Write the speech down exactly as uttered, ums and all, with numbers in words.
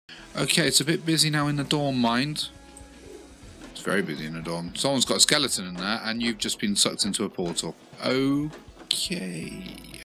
Okay, it's a bit busy now in the dorm, mind. It's very busy in the dorm. Someone's got a skeleton in there, and you've just been sucked into a portal. Okay.